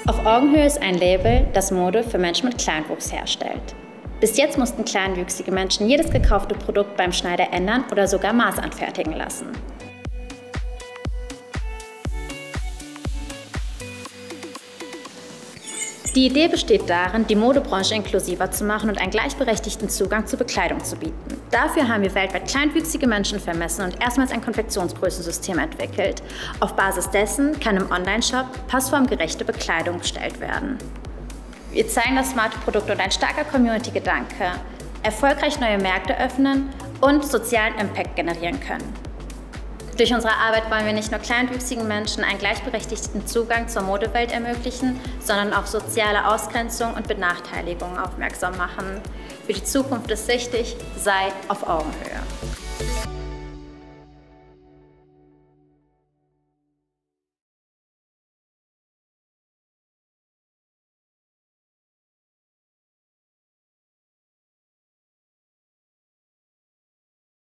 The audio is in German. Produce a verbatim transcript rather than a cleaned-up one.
Auf Augenhöhe ist ein Label, das Mode für Menschen mit Kleinwuchs herstellt. Bis jetzt mussten kleinwüchsige Menschen jedes gekaufte Produkt beim Schneider ändern oder sogar maßanfertigen lassen. Die Idee besteht darin, die Modebranche inklusiver zu machen und einen gleichberechtigten Zugang zu Bekleidung zu bieten. Dafür haben wir weltweit kleinwüchsige Menschen vermessen und erstmals ein Konfektionsgrößensystem entwickelt. Auf Basis dessen kann im Onlineshop passformgerechte Bekleidung bestellt werden. Wir zeigen, dass smarte Produkte und ein starker Community-Gedanke erfolgreich neue Märkte öffnen und sozialen Impact generieren können. Durch unsere Arbeit wollen wir nicht nur kleinwüchsigen Menschen einen gleichberechtigten Zugang zur Modewelt ermöglichen, sondern auch soziale Ausgrenzung und Benachteiligung aufmerksam machen. Für die Zukunft ist wichtig, sei auf Augenhöhe.